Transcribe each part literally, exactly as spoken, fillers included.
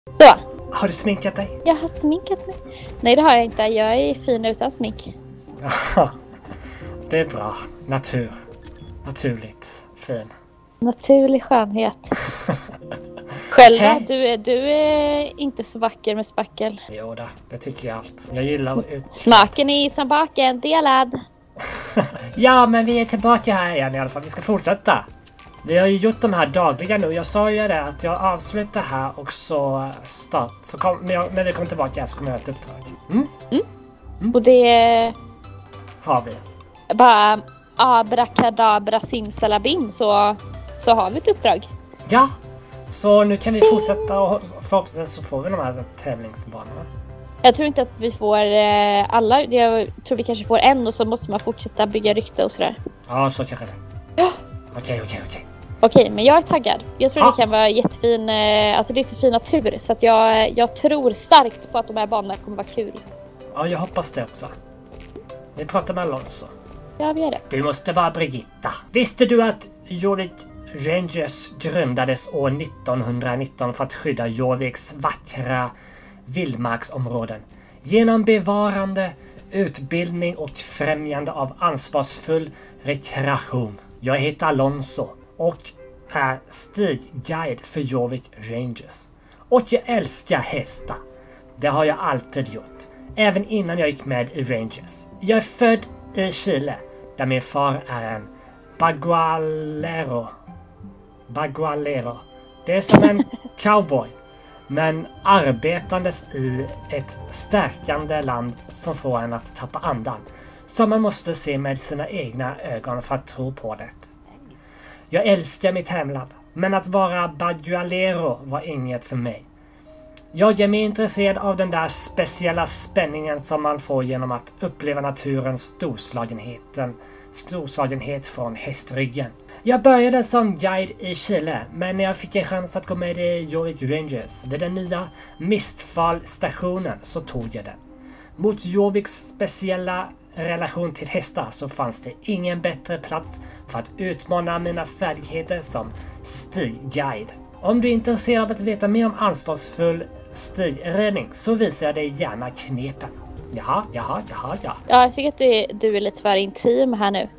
Så. Har du sminkat dig? Jag har sminkat mig. Nej, det har jag inte. Jag är fin utan smink. Jaha. Det är bra. Natur. Naturligt. Fin. Naturlig skönhet. Själv då? Hej. Du är, du är inte så vacker med spackel. Jo då, det tycker jag allt. Jag gillar ut... Smaken är som baken, delad. Ja, men vi är tillbaka här igen i alla fall. Vi ska fortsätta. Vi har ju gjort de här dagliga nu. Jag sa ju det att jag avslutar här och så start. Så kom, när, jag, när vi kommer tillbaka här så kommer jag ha ett uppdrag. Mm? Mm. Mm. Och det Har vi. bara abrakadabra simsalabim så, så har vi ett uppdrag. Ja, så nu kan vi fortsätta och förhoppningsvis så får vi de här tävlingsbanorna. Jag tror inte att vi får eh, alla. Jag tror vi kanske får en och så måste man fortsätta bygga rykte och sådär. Ja, så kanske det. Ja. Okej, okej, okej. Okej, men jag är taggad. Jag tror Ja. det kan vara jättefin, eh, alltså det är så fin natur så att jag, jag tror starkt på att de här banorna kommer vara kul. Ja, jag hoppas det också. Vi pratar med Alonso. Ja, vi gör det. Du måste vara Brigitta. Visste du att Jorvik Rangers grundades år nittonhundranitton för att skydda Jorviks vackra vildmarksområden genom bevarande, utbildning och främjande av ansvarsfull rekreation? Jag heter Alonso och är stigguide för Jorvik Rangers. Och jag älskar hästar. Det har jag alltid gjort. Även innan jag gick med i Rangers. Jag är född i Chile där min far är en bagualero. Bagualero. Det är som en cowboy. Men arbetandes i ett stärkande land som får en att tappa andan. Som man måste se med sina egna ögon för att tro på det. Jag älskar mitt hemland. Men att vara bagualero var inget för mig. Jag är mer intresserad av den där speciella spänningen som man får genom att uppleva naturens storslagenheten, storslagenhet från hästryggen. Jag började som guide i Chile, men när jag fick en chans att gå med i Jorvik Rangers vid den nya Mistfall-stationen så tog jag den. Mot Jorviks speciella relation till hästar så fanns det ingen bättre plats för att utmana mina färdigheter som stigguide. Om du är intresserad av att veta mer om ansvarsfull stigräddning så visar jag dig gärna knepen. Jaha, jaha, jaha, ja. Ja, jag tycker att du, du är lite för intim här nu.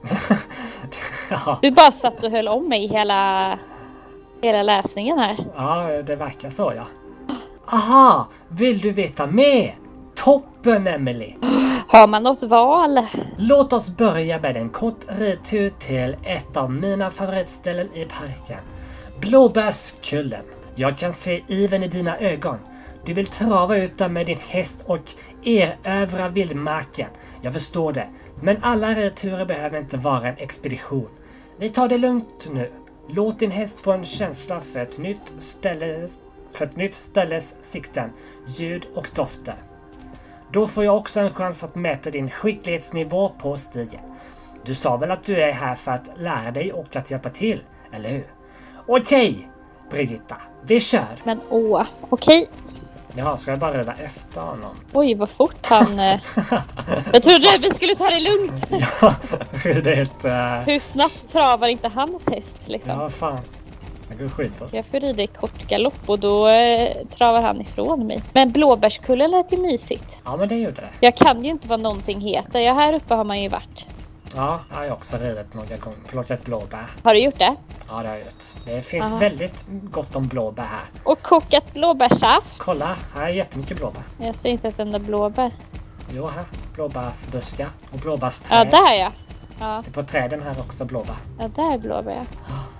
Ja. Du bara satt och höll om mig hela, hela läsningen här. Ja, det verkar så, ja. Aha, vill du veta mer? Toppen, Emily! Har man något val? Låt oss börja med en kort ridtur till ett av mina favoritställen i parken. Blåbärskullen. Jag kan se ivern i dina ögon. Du vill trava ut där med din häst och erövra vildmarken. Jag förstår det. Men alla ridturer behöver inte vara en expedition. Vi tar det lugnt nu. Låt din häst få en känsla för ett nytt ställes, för ett nytt ställes sikten, ljud och dofter. Då får jag också en chans att mäta din skicklighetsnivå på stigen. Du sa väl att du är här för att lära dig och att hjälpa till, eller hur? Okej, Brigitta, vi kör. Men åh, okej. Jaha, ska jag bara reda efter honom? Oj, vad fort han... eh. Jag trodde vi skulle ta det lugnt. Ja, det är helt... Uh... Hur snabbt travar inte hans häst liksom? Ja, fan. Det går skitfort. Jag får rida i kort galopp och då eh, travar han ifrån mig. Men blåbärskullen lät ju mysigt. Ja, men det gjorde det. Jag kan ju inte vara någonting heter. Ja, här uppe har man ju varit. Ja, jag har också ridit några gånger. Plockat blåbär. Har du gjort det? Ja, det har jag gjort. Det finns Aha. väldigt gott om blåbär här. Och kokat blåbärssaft. Kolla, här är jättemycket blåbär. Jag ser inte ett enda blåbär. Jo, här. Blåbärsbuskar och blåbärsträd. Ja, där ja. Ja, Det är på träden här också blåbär. ja där är blåbär. Ja.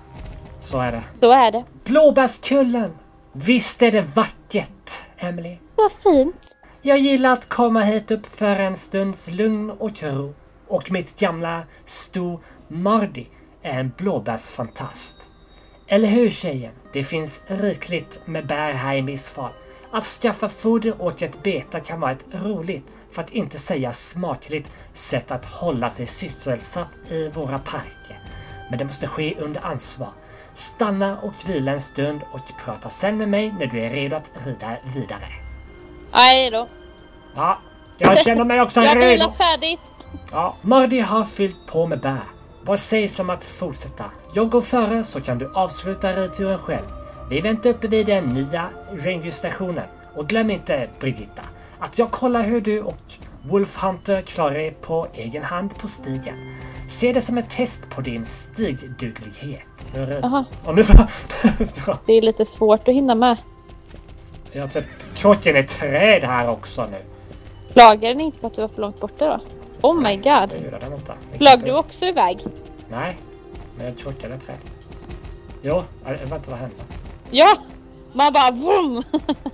Så är det. Då är det. Blåbärskullen! Visst är det vackert, Emily? Vad fint. Jag gillar att komma hit upp för en stunds lugn och ro. Och mitt gamla sto Mardi är en blåbärsfantast. Eller hur, tjejen? Det finns rikligt med bär här i Mistfall. Att skaffa foder och ett beta kan vara ett roligt, för att inte säga smakligt, sätt att hålla sig sysselsatt i våra parker. Men det måste ske under ansvar. Stanna och vila en stund och prata sen med mig när du är redo att rida vidare. Nej då. Ja, jag känner mig också Jag har redo. vilat färdigt. Ja, Mardi har fyllt på med bär. Vad sägs om att fortsätta? Jag går före så kan du avsluta ridturen själv. Vi väntar uppe vid den nya Ranger-stationen. Och glöm inte, Brigitta, att jag kollar hur du och Wolfhunter klarar er på egen hand på stigen. Se det som ett test på din stigduglighet. Jaha. Och nu det är lite svårt att hinna med. Jag har typ krocken i träd här också nu. Lagar den inte på att du var för långt borta då? Oh my god. Det gjorde den inte. Flög du också iväg? Nej, men jag krockade i träd. Jo, jag vet inte vad hände. Ja, man bara vroom.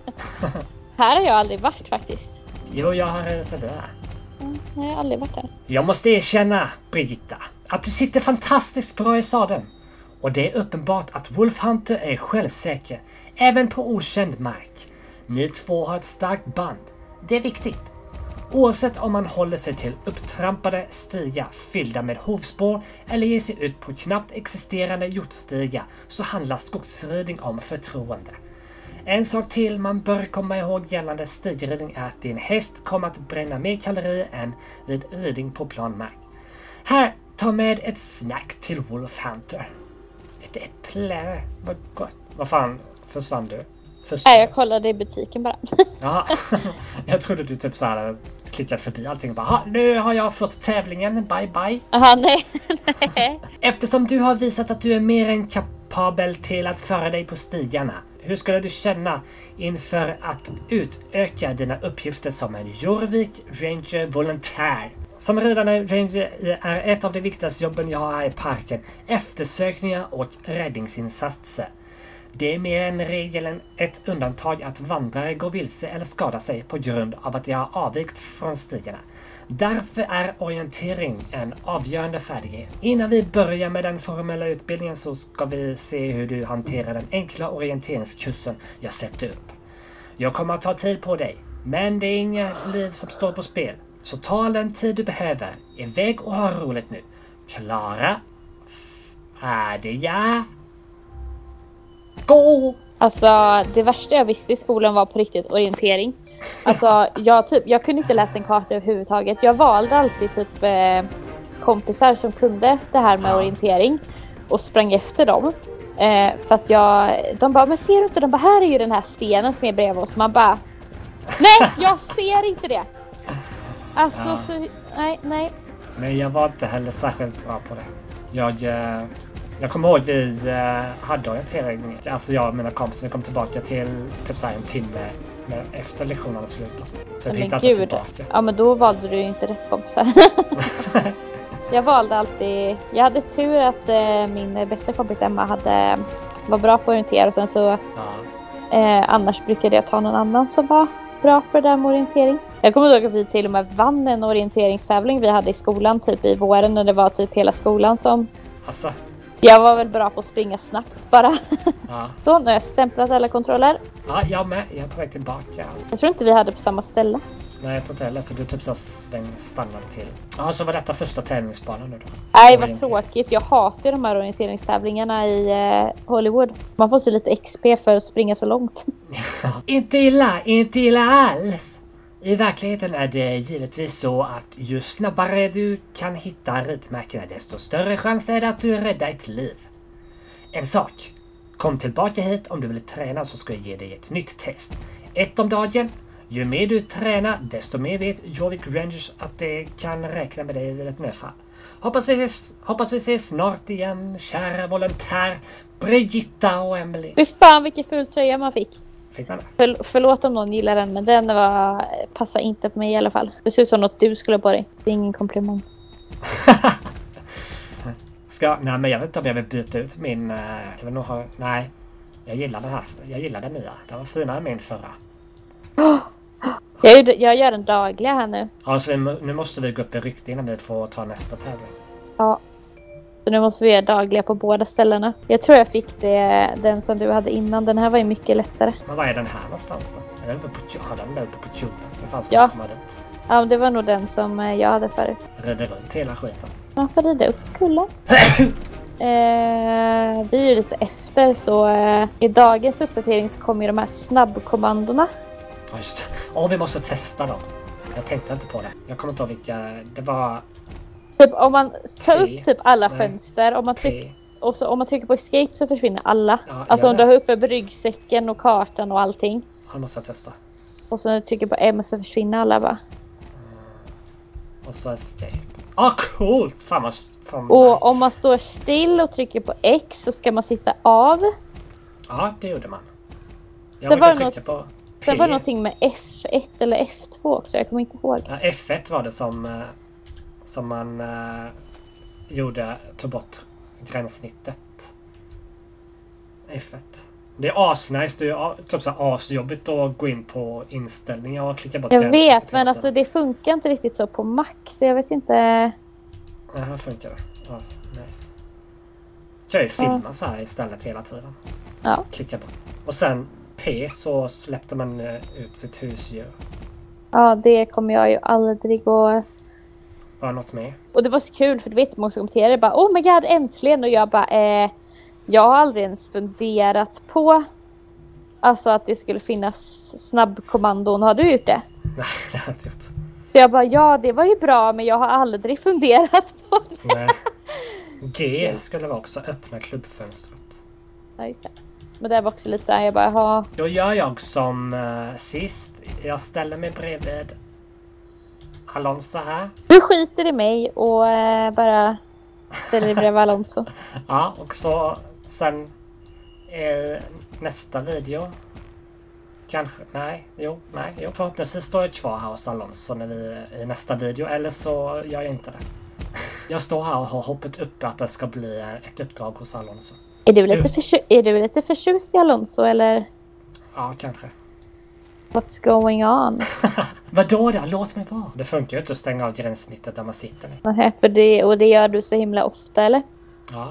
Här har jag aldrig varit faktiskt. Jo, jag har redan för det här. Mm, jag har aldrig varit här. Jag måste erkänna, Brigitta, att du sitter fantastiskt bra i sadeln. Och det är uppenbart att Wolfhunter är självsäker, även på okänd mark. Ni två har ett starkt band. Det är viktigt. Oavsett om man håller sig till upptrampade stigar fyllda med hovspår eller ger sig ut på knappt existerande hjortstigar så handlar skogsridning om förtroende. En sak till man bör komma ihåg gällande stigridning är att din häst kommer att bränna mer kalorier än vid ridning på plan mark. Här, ta med ett snack till Wolfhunter. Ett äpple, vad gott. Vad fan, försvann du? Försvann. Nej, jag kollade i butiken bara. Jaha, jag trodde du typ så här klickat förbi allting och bara, nu har jag fått tävlingen, bye bye. Jaha, nej. nej. Eftersom du har visat att du är mer än kapabel till att föra dig på stigarna, hur skulle du känna inför att utöka dina uppgifter som en Jorvik Ranger volontär? Som ridande ranger är ett av de viktigaste jobben jag har här i parken eftersökningar och räddningsinsatser. Det är mer en regel än ett undantag att vandrare går vilse eller skadar sig på grund av att de har avvikt från stigarna. Därför är orientering en avgörande färdighet. Innan vi börjar med den formella utbildningen så ska vi se hur du hanterar den enkla orienteringskursen jag sätter upp. Jag kommer att ta tid på dig, men det är inget liv som står på spel. Så ta all den tid du behöver. Iväg och ha roligt nu. Klara. Färdiga. Gå! Alltså, det värsta jag visste i skolan var på riktigt orientering. Alltså, jag, typ, jag kunde inte läsa en karta överhuvudtaget. Jag valde alltid typ eh, kompisar som kunde det här med ja. orientering. Och sprang efter dem. Eh, för att jag, de bara, men ser du inte? De bara, här är ju den här stenen som är bredvid oss. Man bara, nej, jag ser inte det. Alltså, ja. så, nej, nej. Men jag var inte heller särskilt bra på det. Jag... Eh... Jag kommer ihåg vi uh, hade orientering. Alltså jag och mina kompisar, vi kom tillbaka till typ så här en timme efter lektionerna slutade. Typ men gud, ja men då valde du ju inte rätt kompisar. Jag valde alltid, jag hade tur att uh, min bästa kompis Emma hade, var bra på att orientera och sen så ja. uh, annars brukade jag ta någon annan som var bra på det där med orientering. Jag kommer ihåg att vi till och med vann en orienteringstävling vi hade i skolan typ i våren när det var typ hela skolan som... Alltså... Jag var väl bra på att springa snabbt bara. Ja. Så nu har jag stämplat alla kontroller. Ja, jag med. Jag är på väg tillbaka. Jag tror inte vi hade på samma ställe. Nej, jag tror inte heller. För du typ så sväng stannade till. Ja, så var detta första tävlingsbanan nu då? Nej, vad tråkigt. Jag hatar de här orienteringstävlingarna i eh, Hollywood. Man får så lite X P för att springa så långt. Inte illa, inte illa alls. I verkligheten är det givetvis så att ju snabbare du kan hitta ritmärkena desto större chans är det att du räddar ett liv. En sak. Kom tillbaka hit om du vill träna så ska jag ge dig ett nytt test. Ett om dagen. Ju mer du tränar desto mer vet Jorvik Rangers att det kan räkna med dig vid ett nödfall. Hoppas vi ses, hoppas vi ses snart igen, kära volontär Brigitta och Emily. Fy fan vilken ful tröja man fick. Fick man det? För, förlåt om någon gillar den, men den var, passar inte på mig i alla fall. Det ser ut som något du skulle på dig. Det är ingen komplimang. Ska, nej men jag vet inte om jag vill byta ut min... Uh, jag vill nog ha, nej, jag gillar den här. Jag gillar den nya. Den var finare än min förra. Oh, jag, jag gör den dagliga här nu. Alltså nu måste vi gå upp i rykte innan vi får ta nästa tävling. Ja. Så nu måste vi göra dagliga på båda ställena. Jag tror jag fick det, den som du hade innan. Den här var ju mycket lättare. Men vad är den här någonstans då? Är den uppe på, ja, den är uppe på tuben. Det fanns ja. Som hade. Ja, det var nog den som jag hade förut. Rider runt hela skiten. Man får rida upp kullar. eh, vi är ju lite efter så eh, i dagens uppdatering så kommer ju de här snabbkommandorna. Ja just det. Åh, vi måste testa dem. Jag tänkte inte på det. Jag kommer inte ihåg vilka... Det var... Typ om man tar T, upp typ alla nej, fönster. Om man trycker... Och så om man trycker på escape så försvinner alla. Ja, alltså ja, om ja. du har uppe ryggsäcken och kartan och allting. Han måste jag testa. Och så när du trycker på M så försvinner alla bara. Och så escape. Ah, coolt! Fan vad... Fan Och nice. om man står still och trycker på X så ska man sitta av. Ja, det gjorde man. Jag Det brukar var trycka något- på Det P. var någonting med F ett eller F två också, jag kommer inte ihåg. Ja, F ett var det som, eh, som man eh, gjorde, tog bort gränssnittet. F ett. Det är asnice, det är typ så här asjobbigt att gå in på inställningar och klicka bort Jag gränssnittet vet, hela men alltså tiden. det funkar inte riktigt så på Mac, så jag vet inte. Ja, här funkar det. Ja, nice. Kan ju filma så här istället hela tiden. Ja. Klicka bort. Och sen P så släppte man eh, ut sitt husdjur. Ja, det kommer jag ju aldrig gå. Var det något mer? Och det var så kul för du vet många som kommenterade bara oh my god äntligen och jag bara eh, jag har aldrig ens funderat på alltså att det skulle finnas snabbkommandon. Har du gjort det? Nej, det har jag inte gjort. Så jag bara ja det var ju bra men jag har aldrig funderat på det. Nej. G skulle vara också öppna klubbfönstret. Ja, just det. Men det var också lite så här jag bara ha. Då gör jag som uh, sist. Jag ställer mig bredvid Alonso här. Du skiter i mig och eh, bara ställer dig bredvid Alonso. Ja, och så sen eh, nästa video. Kanske, nej, jo, nej, jo. Förhoppningsvis står jag kvar här hos Alonso när vi i nästa video. Eller så gör jag inte det. Jag står här och har hoppet uppe att det ska bli ett uppdrag hos Alonso. Är du lite förtjust, är du lite förtjust i Alonso eller Ja, kanske. what's going on? Vadå då? Låt mig vara. Det funkar ju inte att stänga av gränssnittet där man sitter. Nähä, för det, och det gör du så himla ofta eller? Ja.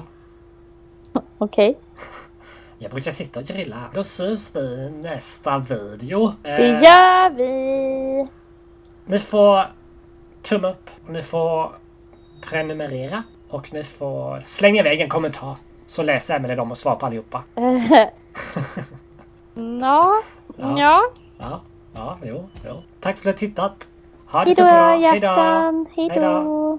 Okej. Jag brukar sitta och grilla här. Då syns vi i nästa video. Det Eh, gör vi! Ni får tumma upp. Ni får prenumerera. Och ni får slänga iväg en kommentar. Så läser Emelie dem och svarar på allihopa. Ja. Ja. Ja. Ja, ja, jo, jo. Tack för att ni har tittat. Ha det Hejdå så bra. hjärtan. Hejdå. Hejdå.